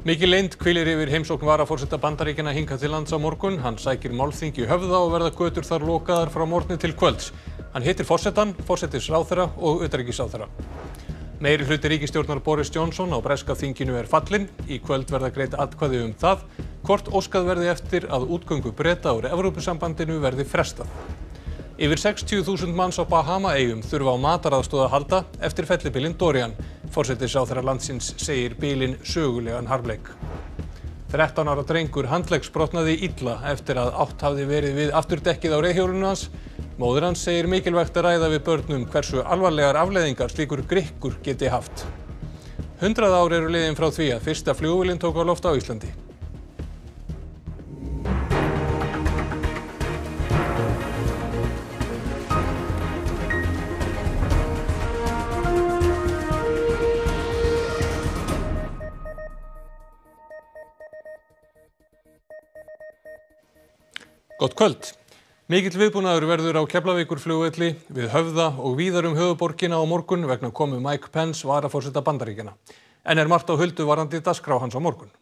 Mikil leynd hvílir yfir heimsókn varaforseta Bandaríkjanna hingað til lands á morgun. Hann sækir málþing í Höfða og verða götur þar lokaðar frá morgni til kvölds. Hann hittir forsetann, forsætisráðherra og utanríkisráðherra. Meiri hluti ríkisstjórnar Boris Johnson á breska þinginu fallinn. Í kvöld verða greidd atkvæði það hvort óskað verði eftir að útgöngu Breta úr Evrópusambandinu verði frestað. Yfir 60.000 manns á Bahamaeyjum þurfa á mataraðstoð að halda eftir fellibylinn Dorian. Forsætisráðherra landsins segir bylinn sögulegan harmleik. 13 ára drengur handleggsbrotnaði illa eftir að átt hafði verið við afturdekkið á reiðhjólinu hans. Móðir hans segir mikilvægt að ræða við börnum hversu alvarlegar afleiðingar slíkur grikkur geti haft. 100 ár eru liðin frá því að fyrsta flugvélin tók á loft á Íslandi. Gott kvöld. Mikill viðbúnaður verður á Keflavíkurflugvelli við Höfða og víðar höfuðborgina á morgun vegna komu Mike Pence varaforseta Bandaríkjanna. En margt á huldu varðandi dagskrá hans á morgun.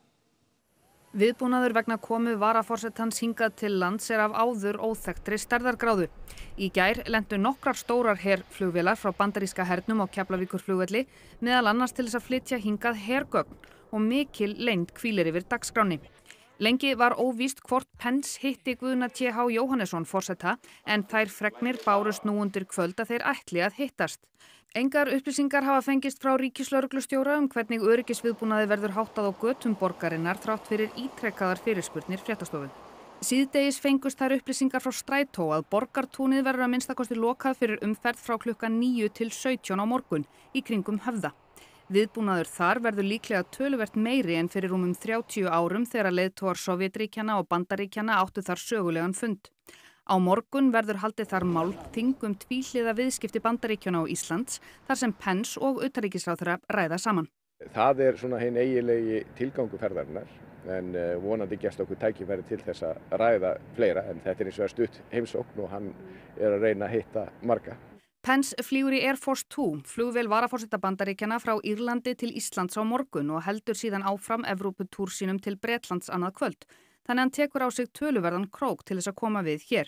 Viðbúnaður vegna komu varaforsetans hingað til lands af áður óþekktri stærðargráðu. Í gær lentu nokkrar stórar herflugvélar frá bandaríska hernum á Keflavíkurflugvelli, meðal annars til þess að flytja hingað hergögn og mikil leynd hvílir yfir dagskránni. Lengi var óvíst hvort Pence hitti Guðna T.H. Jóhannesson forseta en þær fregnir bárust nú undir kvöld að þeir ætli að hittast. Engar upplýsingar hafa fengist frá ríkislögreglustjóra hvernig öryggisviðbúnaði verður háttað á götum borgarinnar þrátt fyrir ítrekaðar fyrirspurnir fréttastofu. Síðdegis fengust þær upplýsingar frá Strætó að Borgartúnið verður að minnstakosti lokað fyrir umferð frá klukkan 9 til 17 á morgun í kringum Höfða. Viðbúnaður þar verður líklega töluvert meiri en fyrir rúmum 30 árum þegar leiðtogar Sovétríkjanna og Bandaríkjanna áttu þar sögulegan fund. Á morgun verður haldið þar málþing tvíhliða viðskipti Bandaríkjanna og Íslands þar sem Pence og utanríkisráðherra ræða saman. Það svona hinn eiginlegi tilgangur ferðarinnar en vonandi gefst okkur tækifæri til þess að ræða fleira en þetta hins vegar stutt heimsókn og hann að reyna að hitta marga. Pence flýgur í Air Force 2, flugvél varaforseta Bandaríkjanna frá Írlandi til Íslands á morgun og heldur síðan áfram Evróputúr sínum til Bretlands annað kvöld. Þannig hann tekur á sig töluverðan krók til þess að koma við hér.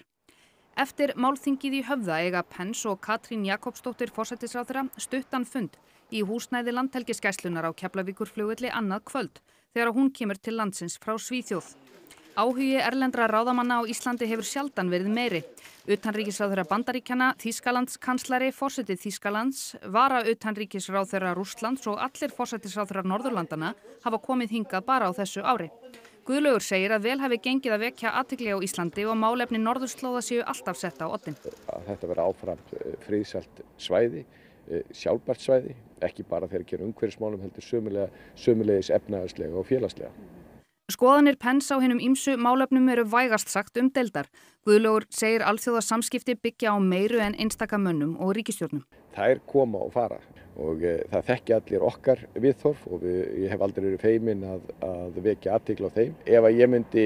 Eftir málþingið í Höfða eiga Pence og Katrín Jakobsdóttir forsætisráðherra stuttan fund í húsnæði Landhelgisgæslunnar á Keflavíkurflugvelli annað kvöld þegar hún kemur til landsins frá Svíþjóð. Áhugi erlendra ráðamanna á Íslandi hefur sjaldan verið meiri. Utanríkisráðherra Bandaríkjanna, Þýskalandskanslari, forseti Þýskalands, varautanríkisráðherra Rússlands og allir forsætisráðherrar Norðurlandanna hafa komið hingað bara á þessu ári. Guðlaugur segir að vel hafi gengið að vekja athygli á Íslandi og málefni norðurslóða séu alltaf sett á oddinn. Þetta verður áfram friðsælt svæði, sjálfbært svæði, ekki bara þegar kemur umhverfismálum heldur sömuleiðis efnahagslega og félagslega. Skoðanir Pence á hinum ýmsu málefnum eru vægast sagt umdeildar. Guðlaugur segir alþjóðasamskipti byggja á meiru en einstaka mönnum og ríkisstjórnum. Þær koma og fara og það þekki allir okkar viðhorf og ég hef aldrei verið feiminn að vekja athygli á þeim. Ef að ég myndi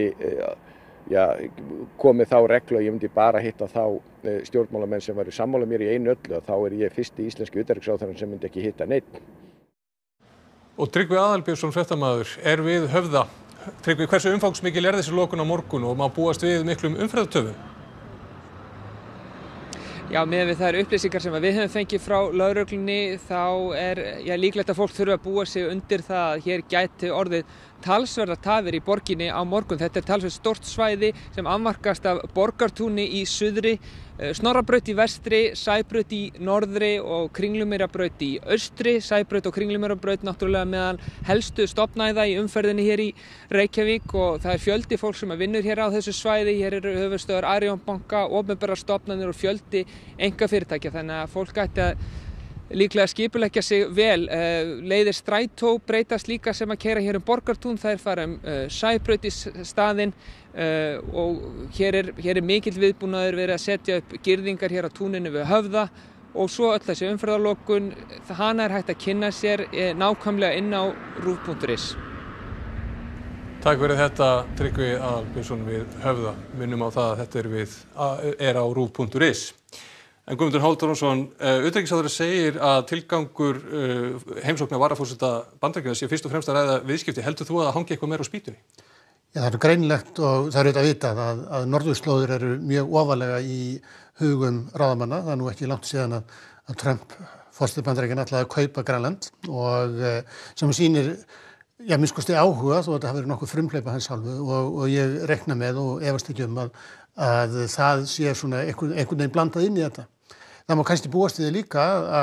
komið þá reglu að ég myndi bara hitta þá stjórnmálamenn sem væru sammála mér í einu öllu þá ég fyrsti íslenski utanríkisráðherrann sem myndi ekki hitta neinn. Og Tryggvi Aðalbjörnsson fréttamaður við Höfða. Tryggvi, hversu umfangsmikil þessi lokun á morgun og má búast við miklum umferðartöfum? Já, miðað við þær upplýsingar sem við höfum fengið frá lögreglunni þá líklegt að fólk þurfa að búa sig undir það að hér gæti orðið talsverðar tafir í borginni á morgun. Þetta talsvert stórt svæði sem afmarkast af Borgartúni í suðri, Snorrabraut í vestri, Sæbraut í norðri og Kringlumýrarbraut í austri. Sæbraut og Kringlumýrarbraut náttúrulega meðal helstu stofnæða í umferðinni hér í Reykjavík og það fjöldi fólk sem vinnur hér á þessu svæði. Hér eru höfuðstöðvar Arion banka, opinberar stofnanir og fjöldi einkafyrirtækja þannig að fólk ætti að líklega skipuleggja sig vel. Leiðir Strætó breytast líka sem að keyra hér Borgartún, þær fara Sæbraut í staðinn og hér er mikill viðbúnaður verið að setja upp girðingar hér á túninu við Höfða og svo öll þessi umferðarlokun, hana hægt að kynna sér nákvæmlega inn á ruv.is. Takk fyrir þetta Tryggvi Aðalbjörnsson við Höfða. Minnum á það að þetta er á ruv.is. En Guðmundur Hálfdánarson, utanríkisráðherra segir að tilgangur heimsóknar varaforseta Bandaríkjanna sé fyrst og fremst að ræða viðskipti. Heldur þú að það hangi eitthvað meira á spýtunni? Já, það greinilegt og það auðvitað vitað að norðurslóðir eru mjög ofarlega í hugum ráðamanna. Það nú ekki langt síðan að Trump forseti Bandaríkjanna ætlaði að kaupa Grænland og sem sýnir minnst kosti áhuga þó að þetta hafi verið nokkuð frumhleypa hans hálfu og ég reikna með og efast ekki að það sé svona einhvern veginn blandað inn í þetta. Það má kannski búast við líka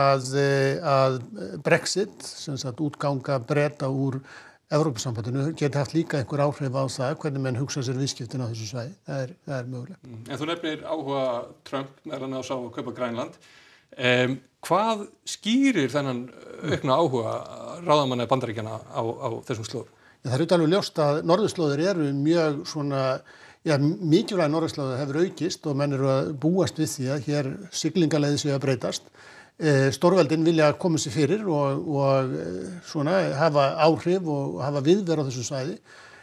að Brexit, sem sagt útganga Breta úr Evrópusambandinu, geti haft líka einhver áhrif á það hvernig menn hugsa sér viðskiptin á þessu svæði. Það er mögulegt. En þú nefnir áhuga Trump meðal annars á að kaupa Grænland. Hvað skýrir þennan aukna áhuga ráðamanna Bandaríkjanna á þessum slóðum? Það er alveg ljóst að norðurslóðir eru mjög svona, mikilvæg norðurslóðir hefur aukist og menn eru að búast við því að hér siglingaleiðir séu að breytast. Stórveldin vilja koma sér fyrir og svona hafa áhrif og hafa viðveru á þessu svæði.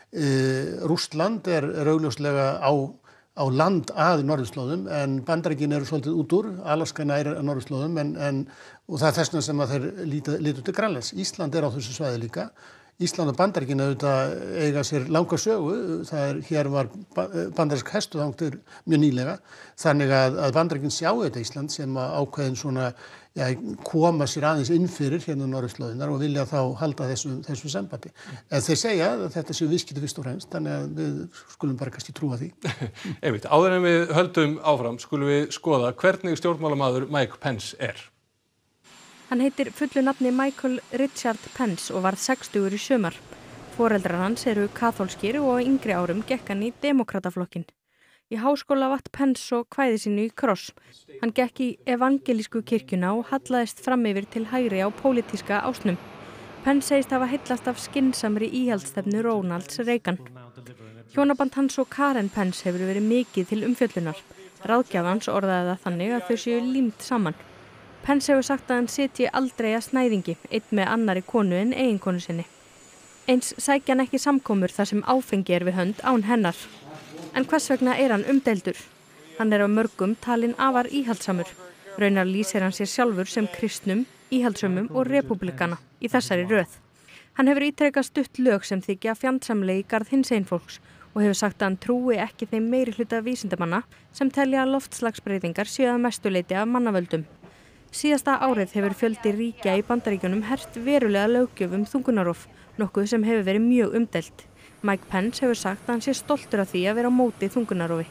Rússland er augljóslega á land að norðurslóðum en Bandaríkin eru svolítið út úr, Alaska nær að norðurslóðum og það er þess vegna sem að þeir líta til Grænlands. Ísland er á þessu svæði líka. Ísland og Bandaríkin auðvitað eiga sér langa sögu, hér var bandarísk hestuðangtur mjög nýlega, þannig að Bandaríkin sjá þetta Ísland sem ákveðin svona, koma sér aðeins inn fyrir hérna norðurslóðirnar og vilja þá halda þessu sambandi. En þeir segja að þetta séu viðskipti fyrst og fremst, þannig að við skulum bara kannski trúa því. Einmitt, áður en við höldum áfram skulum við skoða hvernig stjórnmálamaður Mike Pence er. Hann heitir fullu nafni Michael Richard Pence og varð 60 í sumar. Foreldrar hans eru kaþólskir og á yngri árum gekk hann í Demókrataflokkinn. Í háskóla vatt Pence og kvæði sínu í kross. Hann gekk í evangelísku kirkjuna og hallaðist fram yfir til hægri á pólitíska ásnum. Pence segist hafa heillast af skynsamri íhaldsstefnu Ronalds Reagan. Hjónaband hans og Karen Pence hefur verið mikið til umfjöllunar. Ráðgjafans orðaði það þannig að þau séu límt saman. Pence hefur sagt að hann sitji aldrei að snæðingi, einn með annarri konu en eiginkonu sinni. Eins sækja hann ekki samkomur þar sem áfengi er við hönd án hennar. En hvers vegna er hann umdeildur? Hann er á mörgum talinn afar íhaldssamur. Raunar lýsir hann sér sjálfur sem kristnum, íhaldssömum og repúblikana í þessari röð. Hann hefur ítrekað stutt lög sem þykja fjandsamleg í garð hinsegin fólks og hefur sagt að hann trúi ekki þeim meiri hluta vísindamanna sem telja loftslagsbreytingar séu að mestu leyti af mannavöldum. Síðasta árið hefur fjöldi ríkja í Bandaríkjunum hert verulega löggjöf þungunarrof, nokkuð sem hefur verið mjög umdeilt. Mike Pence hefur sagt að hann sé stoltur af því að vera á móti þungunarrofi.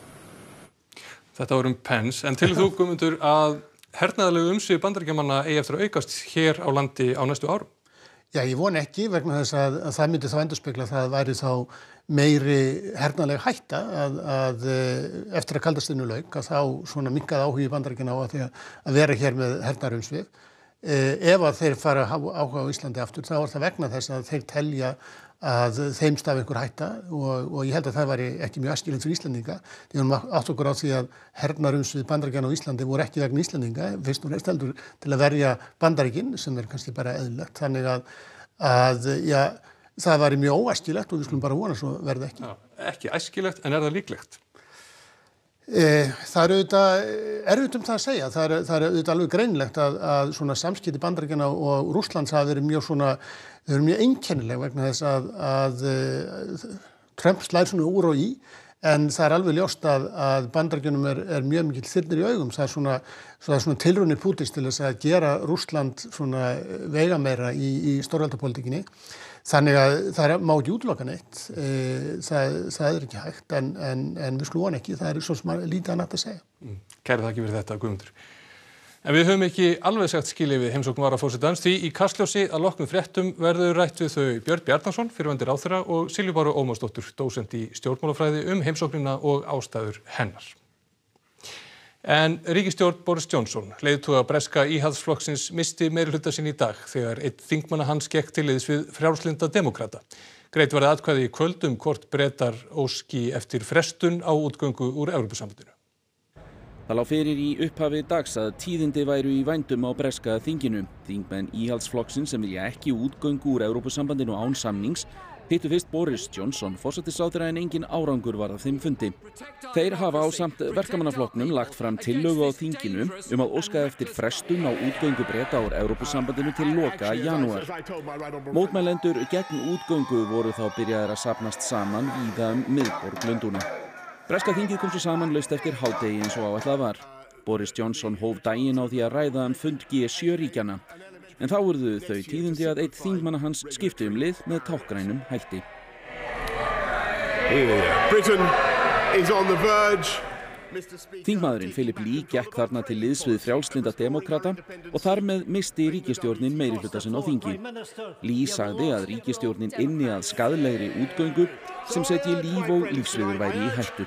Þetta var Pence, en til þú Guðmundur að hernaðarlegu umsvif Bandaríkjamanna eigi eftir að aukast hér á landi á næstu árum? Já, ég vona ekki vegna þess að það myndi þá endurspegla að það væri þá meiri hernaðarleg hætta að eftir að kalda stríðinu lauk að þá svona minnkað áhugi Bandaríkjanna á að vera hér með hernaðarumsvif. Ef að þeir fara áhuga á Íslandi aftur þá er það vegna þess að þeir telja að þeim stafi einhver hætta og ég held að það væri ekki mjög æskilegt fyrir Íslendinga. Því við átt okkur á því að hernaðarumsvif Bandaríkjanna á Íslandi voru ekki vegna Íslendinga, fyrst og fremst heldur til að verja Bandaríkin sem er kannski bara eðlilegt. Þannig að það væri mjög óæskilegt og við skulum bara vona svo verði ekki. Já, ekki æskilegt, en er það líklegt? Það er auðvitað erfitt það að segja. Það er auðvitað alveg greinilegt að svona samskipti Bandaríkjanna og Rússlands hafa verið mjög einkennileg vegna þess að Trump slær svona úr og í, en það er alveg ljóst að Bandaríkjunum er mjög mikill þyrnir í augum. Það er svona tilraunir Pútins til þess að gera Rússland svona veigameira í stórveldapólitíkinni. Þannig að það má ekki útiloka neitt, það er ekki hægt, en við skulum vona ekki, það er svo sem lítið annað að segja. Kæri þakki fyrir þetta, Guðmundur. En við höfum ekki alveg sagt skilið við heimsókn varaforsetans því í Kastljósi að loknum fréttum verður rætt við þau Björn Bjarnason, fyrrverandi ráðherra, og Silju Báru Ómarsdóttur, dósent í stjórnmálafræði heimsóknina og ástæður hennar. En ríkisstjórn Boris Johnson, leiðtoga breska íhaldsflokksins, missti meirihluta sinn í dag þegar einn þingmanna hans gekk til liðs við frjálslynda demókrata. Greidd verði atkvæði í kvöld hvort Bretar óski eftir frestun á útgöngu úr Evrópusambandinu. Það lá fyrir í upphafi dags að tíðindi væru í vændum á breska þinginu. Þingmenn íhaldsflokksins sem vilja ekki útgöngu úr Evrópusambandinu án samnings Hittu fyrst Boris Johnson forsætisráðherra en engin árangur var af þeim fundi. Þeir hafa ásamt Verkamannaflokknum lagt fram tillögu á þinginu að óska eftir frestun á útgöngu Breta úr Evrópusambandinu til loka janúar. Mótmælendur gegn útgöngu voru þá byrjaðir að safnast saman víða miðborg Lundúna. Breska þingið kom svo saman laust eftir hádegi eins og áætlað var. Boris Johnson hóf daginn á því að ræða fund G7 ríkjanna. En þá urðu þau tíðindi að einn þingmanna hans skipti lið með táknrænum hætti. Britain is on the verge. Þingmaðurinn Philip Lee gekk þarna til liðs við frjálslynda demókrata og þar með missti ríkisstjórnin meirihluta sinn á þingi. Lee sagði að ríkisstjórnin ynni að skaðlegri útgöngu sem setji líf og lífsviðurværi í hættu.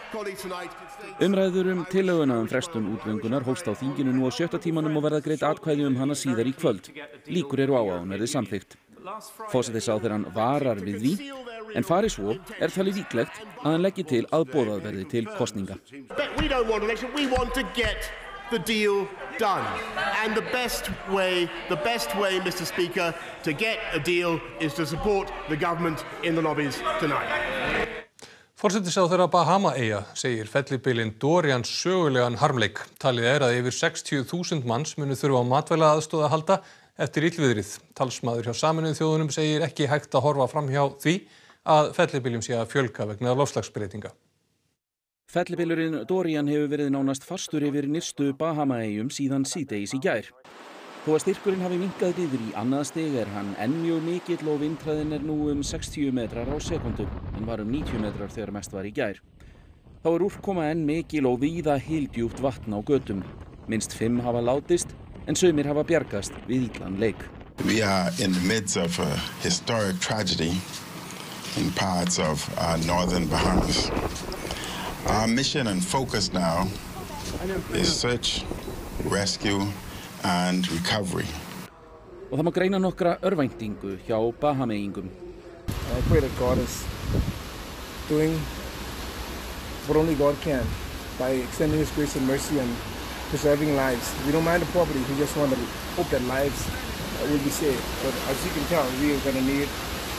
Umræður tillöguna frestun útgöngunar hófst á þinginu nú á 7. tímanum og verða greidd atkvæði hana síðar í kvöld. Líkur eru á að hún verði samþykkt. Forsætisráðherrann varar við því, en fari svo talið líklegt að hann leggi til að boðað verði til kosninga. We don't want election, we want to get the deal done. And the best way, Mr. Speaker, to get a deal is to support the government in the lobbies tonight. Forsætisráðherra Bahamaeyja segir fellibylinn Dorian sögulegan harmleik. Talið að yfir 60.000 manns munu þurfa á matvælaaðstoð að halda eftir illviðrið. Talsmaður hjá Sameinuðu þjóðunum segir ekki hægt að horfa fram hjá því að fellibyljum sé að fjölga vegna loftslagsbreytinga. Fellibylurinn Dorian hefur verið nánast fastur yfir nyrstu Bahamaeyjum síðan síðdegis í gær. Þó að styrkurinn hafi minnkað niður í annað stig hann enn mjög mikill og vindhraðinn nú 60 metrar á sekúndu en var 90 metrar þegar mest var í gær. Þá úrkoma enn mikil og víða hyldjúpt vatn á götum. Minnst 5 hafa látist en sumir hafa bjargast við illan leik. We are in the midst of a historic tragedy in parts of northern Bahamas. Our mission and focus now is search, rescue and recovery. Og það má greina nokkra örvæntingu hjá Bahameyingum. I pray that God is doing what only God can by extending His grace and mercy and preserving lives. We don't mind the poverty, we just want to hope that lives will be saved. But as you can tell, we are going to need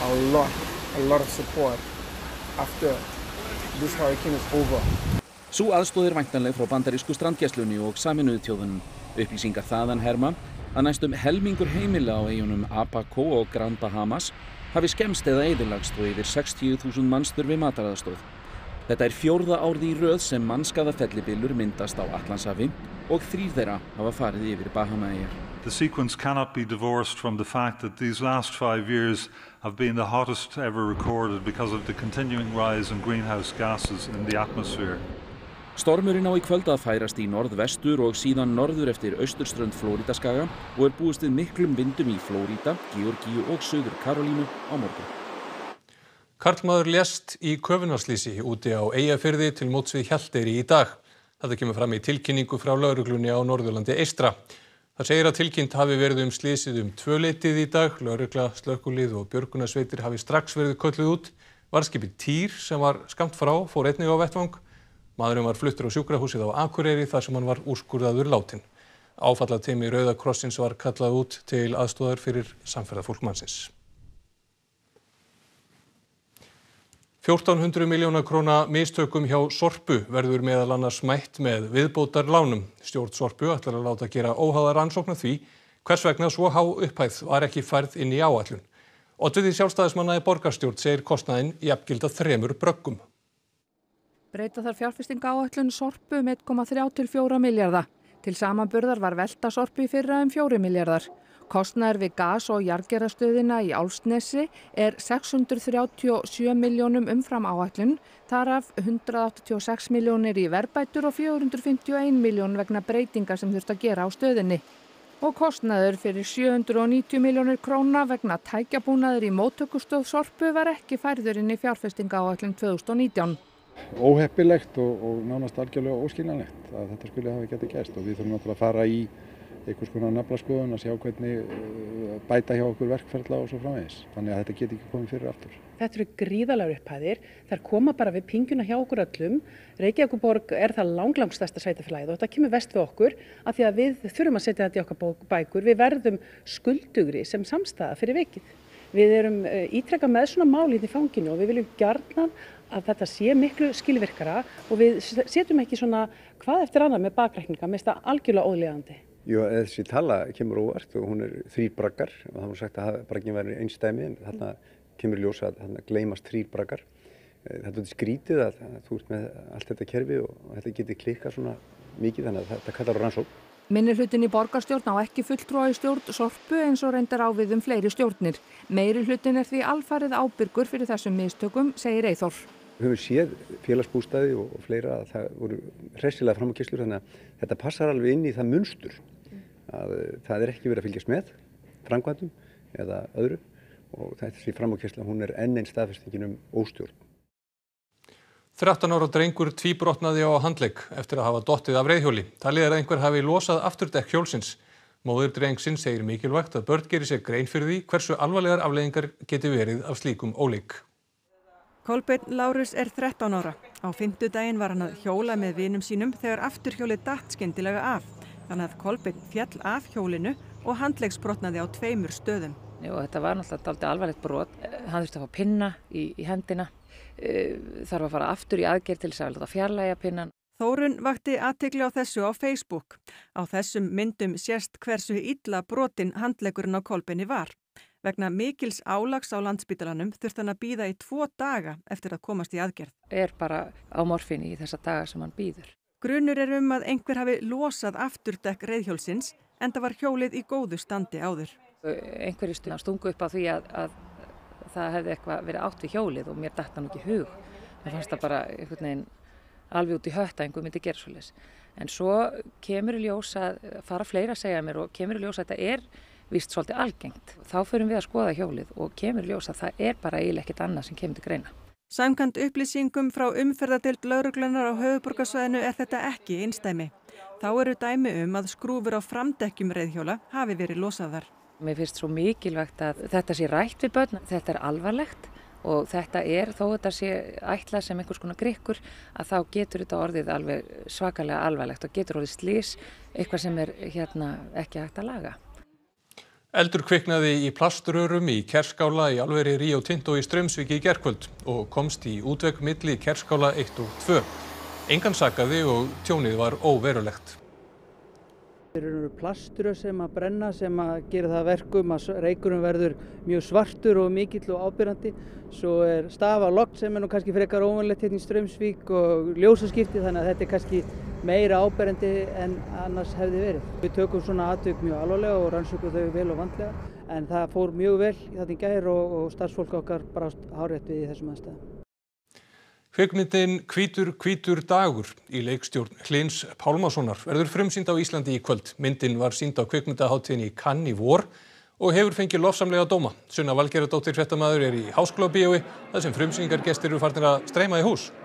a lot of support after this hurricane is over. Sú aðstoð væntanleg frá bandarísku strandgæslunni og Sameinuðu þjóðunum. Upplýsingar þaðan herma að næstum helmingur heimila á eyjunum Abaco og Grand Bahamas hafi skemmst eða eyðilagst og yfir 60.000 manns þurfi mataraðstoð. Þetta 4. árið í röð sem mannskaða fellibylur myndast á Atlantshafi og 3 þeirra hafa farið yfir Bahamaeyjar. The sequence cannot be divorced from the fact that these last 5 years have been the hottest ever recorded because of the continuing rise in greenhouse gases in the atmosphere. Stormurinn á í kvöld að færast í norðvestur og síðan norður eftir austurströnd Flórídaskaga og búist við miklum vindum í Flórída, Georgíu og Suður Karólínu á morgun. Karlmaður lést í köfunarslýsi úti á Eyjafirði til móts við Hjalteyri í dag. Þetta kemur fram í tilkynningu frá lögreglunni á Norðurlandi eystra. Það segir að tilkynnt hafi verið slysið 2-leytið í dag. Lögregla, slökkvilið og björgunarsveitir hafi strax verið kölluð út. Varðskipið Týr sem var skammt frá fór einnig á vettvang. Maðurinn var fluttur á sjúkrahúsið á Akureyri þar sem hann var úrskurðaður látinn. Áfallateymi Rauða krossins var kallað út til aðstoðar fyrir samferðafólk mannsins. 1400 milljóna króna mistökum hjá Sorpu verður meðal annars mætt með viðbótarlánum. Stjórn Sorpu ætlar að láta gera óháða rannsókn á því hvers vegna svo há upphæð var ekki færð inn í áætlun. Oddviti sjálfstæðismanna í borgarstjórn segir kostnaðinn jafngilda 3 bröggum. Breyta þarf fjárfestingaáætlun Sorpu 1,3 til 4 milljarða. Til samanburðar var velta Sorpu í fyrra 4 milljarðar. Kostnaður við gas- og jarðgerðarstöðina í Álfsnesi 637 milljónum umfram áætlun, þar af 186 milljónir í verðbætur og 451 miljón vegna breytinga sem þurfti að gera á stöðinni. Og kostnaður fyrir 790 milljónir króna vegna tækjabúnaður í móttökustöð Sorpu var ekki færður inn í fjárfestingaáætlun 2019. Óheppilegt og nánast algjörlega óskiljanlegt að þetta skulle hafa getið gerst og við þurfum náttúrulega að fara í einhvers konar naflaskoðun að sjá hvernig bæta hjá okkur verkferla og svo framvegis. Þannig að þetta geti ekki komið fyrir aftur. Þetta eru gríðarlegar upphæðir. Þær koma bara við pingjuna hjá okkur öllum. Reykjavíkurborg það langstærsta sveitarfélagið og þetta kemur verst við okkur af því að við þurfum að setja þetta í okkar bækur. Við verðum skuldugri sem samstæða fyrir vikið. Við erum ítrekað með svona mál í fanginu og við viljum gjarnan að þetta sé miklu skilvirkara og við setjum ekki svona hvað eftir annað með bakreikninga, mér finnst það algjörlega óviðeigandi. Jú, þessi tala kemur óvart og hún 3 braggar og það var sagt að bragginn væri einsdæmi en þarna kemur í ljós að þarna gleymast 3 braggar. Þetta er skrítið að þú ert með allt þetta kerfi og þetta geti klikkað svona mikið þannig að þetta kallar á rannsókn. Minnihlutin í borgarstjórn á ekki fulltrúa í stjórn Sorpu eins og reyndar á við fleiri stjórnir. Meirihlutin er því alfarið ábyrgur fyrir þessum mistökum, segir Eyþór. Við höfum séð félagsbústaði og fleira að það voru hressilega framúrkeyrslur þannig að þetta passar alveg inn í það munstur að það ekki verið að fylgjast með framkvæmdum eða öðru og þessi framúrkeyrsla hún enn einn staðfestingin óstjórn. 13 ára drengur tvíbrotnaði á handlegg eftir að hafa dottið af reiðhjóli. Talið að einhver hafi losað afturdekk hjólsins. Móðir drengsins segir mikilvægt að börn geri sér grein fyrir því hversu alvarlegar afleiðingar geti verið af slíkum óleik. Kolbeinn Lárus 13 ára. Á fimmtudaginn var hann að hjóla með vinum sínum þegar afturhjólið datt skyndilega af. Þannig að Kolbeinn féll af hjólinu og handleggsbrotnaði á 2 stöðum. Þetta var náttúrulega dálítið alvarlegt brot. Hann þurfti að fá pinna í hendina. Þarf að fara aftur í aðgerð til þess að láta fjarlægja pinnan. Þórunn vakti athygli á þessu á Facebook. Á þessum myndum sést hversu illa brotinn handleggurinn á Kolbeini var. Vegna mikils álags á Landspítalanum þurfti hann að bíða í 2 daga eftir að komast í aðgerð. Bara á morfíni í þessa daga sem hann bíður. Grunur er að einhver hafi losað afturdekk reiðhjólsins enda var hjólið í góðu standi áður. Einhverju stungu upp á því að það hefði eitthvað verið átt við hjólið og mér datt það nú ekki í hug. Mér fannst það bara einhvern veginn alveg út í hött að einhver myndi gera svoleiðis. En svo kemur í ljós að fara fleira að segja mér og kemur í ljós að þetta er víst svolítið algengt. Þá förum við að skoða hjólið og kemur í ljós að það er bara eiginlega ekkert annað sem kemur til greina. Samkvæmt upplýsingum frá umferðardeild lögreglunnar á höfuðborgarsvæðinu er þetta ekki einsdæmi. Þá eru dæmi að skrúfur á framdekkjum reiðhjóla hafi verið losaðar. Mér finnst svo mikilvægt að þetta sé rætt við börn. Þetta er alvarlegt og þetta þó þetta sé ætlað sem einhvers konar grikkur, að þá getur þetta orðið alveg svakalega alvarlegt og getur orðið slys, eitthvað sem er ekki hægt að laga. Eldur kviknaði í plaströrum í Kerskála í álveri Rio Tinto í Straumsvík í gærkvöld og komst í útvegg milli Kerskála 1 og 2. Engan sakaði og tjónið var óverulegt. Þeir eru plaströr sem að brenna sem að gera það verkum að reykurinn verður mjög svartur og mikill og ábyrrandi. Svo er stafalogn sem nú kannski frekar óvanlegt hérna í Straumsvík og ljósaskipti þannig að þetta er kannski meira ábyrrandi en annars hefði verið. Við tökum svona atvik mjög alvarlega og rannsökum þau vel og vandlega en það fór mjög vel þarna í gær og starfsfólk okkar brást hárrétt við í þessum aðstæðum. Kvikmyndin Hvítur dagur í leikstjórn Hlyns Pálmasonar verður frumsýnd á Íslandi í kvöld. Myndin var sýnd á kvikmyndahátíðinni í Cannes í vor og hefur fengið lofsamlega dóma. Sunna Valgerðardóttir fréttamaður er í Háskólabíói þar sem frumsýningargestir eru farnir að streyma í hús.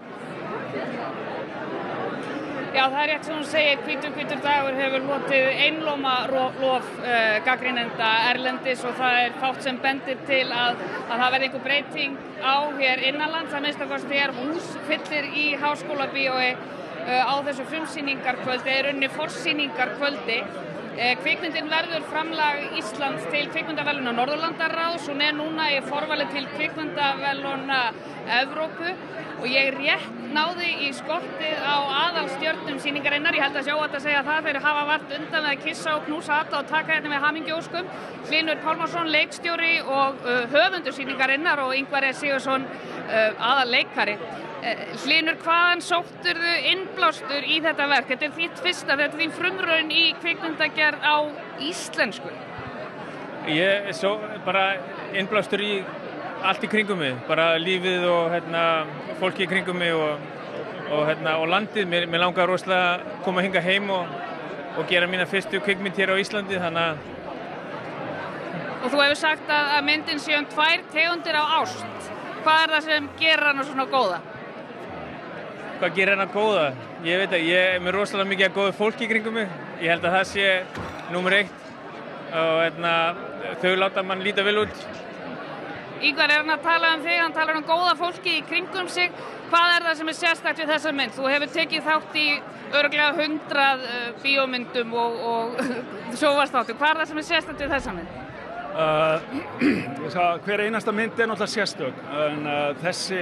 Já, það er rétt sem hún segir, Hvítur dagur hefur hlotið einlóma lof gagnrýnenda erlendis og það er fátt sem bendir til að það verði einhver breyting á hér innanlands. Það minnst að kosti hús fyllir í Háskólabíói á þessu frumsýningarkvöldi, unni forsýningarkvöldi. Kvikmyndin verður framlag Íslands til kvikmyndaverðlauna Norðurlandaráðs. Hún er núna í forvali til kvikmyndaverðlauna Evrópu og ég rétt náði í skottið á aðalstjörnum sýningarinnar. Ég held að sjá að segja það þeir hafa vart undan með að kissa og knúsa alla og taka þetta með hamingjóskum. Hlynur Pálmason, leikstjóri og höfundur sýningarinnar og Ingvar Sigurðsson, aðalleikari. Hlynur, hvaðan sóttirðu innblástur í þetta verk? Þetta er þitt fyrsta, þetta er þín frumraun í kvikmyndagerð á íslensku. Ég svo bara innblástur í allt í kringum mig, bara lífið og fólki í kringum mig og landið. Mér langar rosalega að koma hingað heim og gera mína fyrstu kvikmynd hér á Íslandi, þannig að... Og þú hefur sagt að myndin sé 2 tegundir á ást. Hvað er það sem gerir hana svona góða? Hvað gerir hana góða? Ég veit að ég er með rosalega mikið góðu fólki í kringum mig. Ég held að það sé númer 1 og þau láta mann líta vel út. Ingvar, er hann að tala þig, hann talar góða fólki í kringum sig. Hvað er það sem er sérstakt við þessa mynd? Þú hefur tekið þátt í örugglega 100 bíómyndum og sjónvarpsþáttum. Hvað er það sem er sérstakt við þessa mynd? Hver einasta mynd náttúrulega sérstök, en þessi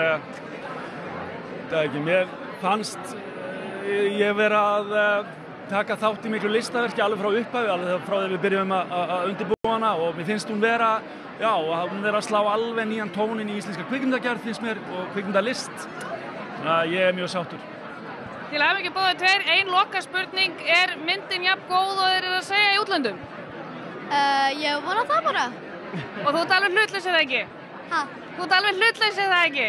mér fannst ég vera að taka þátt í miklu listaverki alveg frá upphafi, alveg frá þegar við byrjum að undirbúa hana og mér finnst hún vera að slá alveg nýjan tónin í íslenska kvikmyndagerð finnst mér og kvikmyndalist. Ég mjög sáttur. Til hamingju báðir tveir, ein lokaspurning, myndin jafn góð og þeir eru að segja í útlöndum? Ég vona það bara. Og þú ert alveg hlutlaus eða ekki? Ha? Þú ert alveg hlutlaus eða ekki?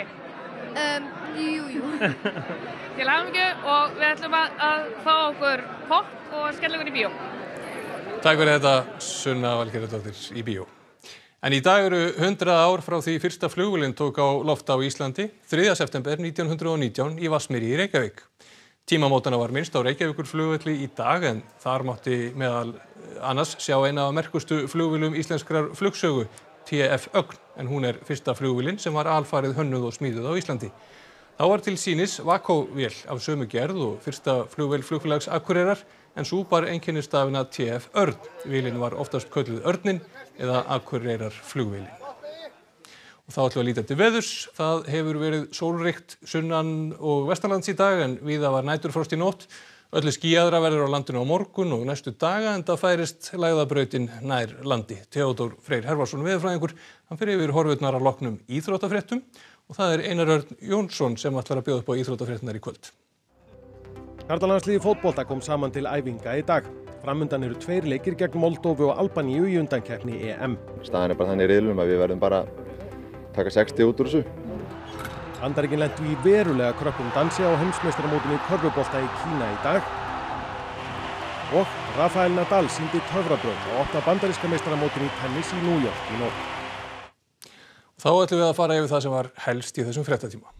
Jú. Til hamingju og við ætlum að fá okkur popp og skella okkur í bíó. Takk fyrir þetta, Sunna Valgerðardóttir í bíó. En í dag eru 100 ár frá því fyrsta flugvélin tók á loft á Íslandi, 3. september 1919 í Vatnsmýri í Reykjavík. Tímamótana var minnst á Reykjavíkurflugvelli í dag en þar mátti meðal annars sjá eina af merkustu flugvélum íslenskrar flugsögu, TF Ögn, en hún fyrsta flugvélin sem var alfarið hönnuð og smíðuð á Íslandi. Þá var til sýnis Vakó-vél af sömu gerð og fyrsta flugvél flugfélags Akureyrar, en sú bar einkennistafina TF Örn. Vélin var oftast kölluð Örnin eða Akureyrar flugvélin. Og þá ætlum við að líta til veðurs. Það hefur verið sólríkt sunnan og vestanlands í dag en víða var næturfrost í nótt. Öllu skýjaðra verður á landinu á morgun og næstu daga en það færist lægðabrautin nær landi. Theodór Freyr Hervarsson veðurfræðingur, hann fer yfir horfurnar að loknum íþróttafréttum og það Einar Örn Jónsson sem ætlar að bjóða upp á íþróttafréttirnar í kvöld. Karlalandsliðið fótbolta kom saman til æfinga í dag. Framundan eru 2 leikir gegn Moldóvu og Albaníu í undankeppni EM. Staðan bara þannig í riðlunum að við verðum bara taka 60 út úr þessu. Bandaríkin lentu í verulega kröppum dansi á heimsmeistaramótinu í körfubolta í Kína í dag. Og Rafael Nadal sýndi töfrabrögð og opna bandaríska meistaramótinu í tennis í New York í nótt. Þá ætlum við að fara yfir það sem var helst í þessum fréttatíma.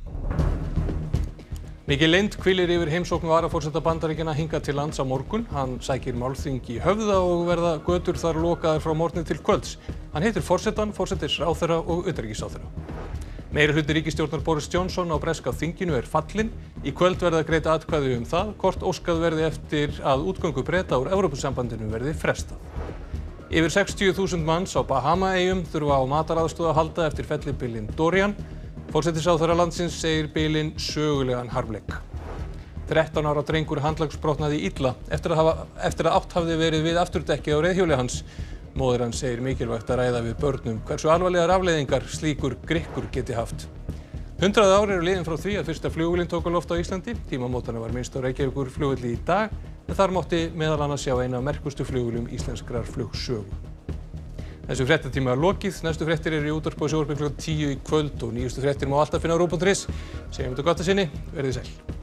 Mikil leynd hvílir yfir heimsókn varaforseta Bandaríkjanna hingað til lands á morgun. Hann sækir málþing í Höfða og verða götur þar lokaðar frá morgni til kvölds. Hann heitir forsetann, forsætisráðherra og utanríkisráðherra. Meirihluti ríkisstjórnar Boris Johnson á breska þinginu fallinn. Í kvöld verða greidd atkvæði það hvort óskað verði eftir að útgöngu Breta úr Evrópusambandinu verði frestað. Yfir 60.000 manns á Bahamaeyjum þurfa á mataraðstoð að halda eftir fellibylinn Dorian. Forsætisráðherra landsins segir bylinn sögulegan harmleik. 13 ára drengur handleggsbrotnaði illa eftir að átt hafði verið við afturdekki á reiðhjóli hans. Móðir hans segir mikilvægt að ræða við börnum hversu alvarlegar afleiðingar slíkur grikkur geti haft. 100 ár eru liðin frá því að fyrsta flugvélin tók á loft á Íslandi. Tímamótana var minnst á Reykjavíkurflugvelli í dag en þar mátti meðal annars sjá eina af merkustu flugvélum íslenskrar flugsögu. Þessu fréttatíma lokið. Næstu fréttir eru í útvarpi og sjónvarpi klukkan 10 í kvöld og nýjustu fréttir má alltaf finna á ruv.is. Segjum þetta gott að sinni. Verið sæl.